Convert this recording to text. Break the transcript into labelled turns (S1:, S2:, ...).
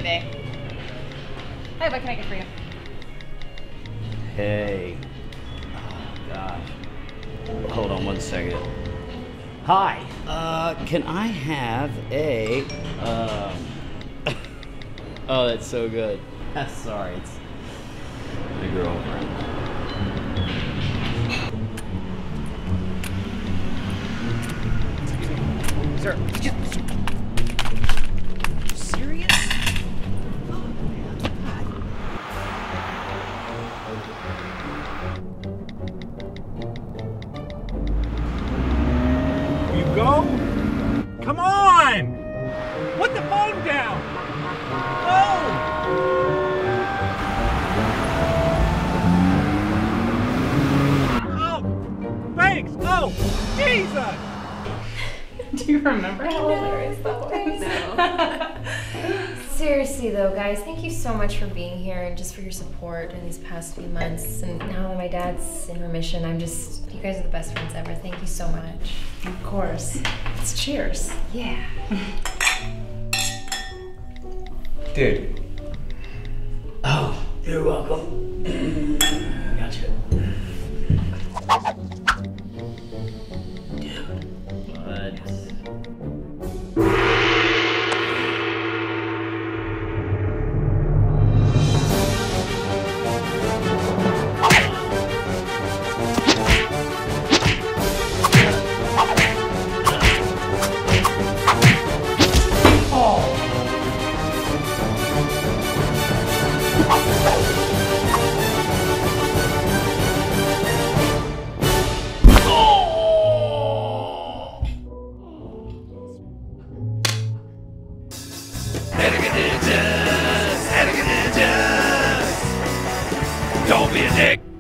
S1: today. Hi, what can I get for you?
S2: Hey. Oh, gosh. Hold on one second. Hi. Can I have a, Oh, that's so good. Sorry, it's my girlfriend.
S3: Sir, serious?
S4: You go? Come on! Put the phone down! Oh! Thanks! Oh! Jesus!
S1: Do you remember how hilarious that was?
S5: Seriously though, guys, thank you so much for being here and just for your support in these past few months. And now that my dad's in remission, you guys are the best friends ever. Thank you so much.
S1: Of course. It's cheers.
S5: Yeah.
S2: Dude. Oh, you're welcome. Gotcha. Dude. What?
S4: Don't be a dick!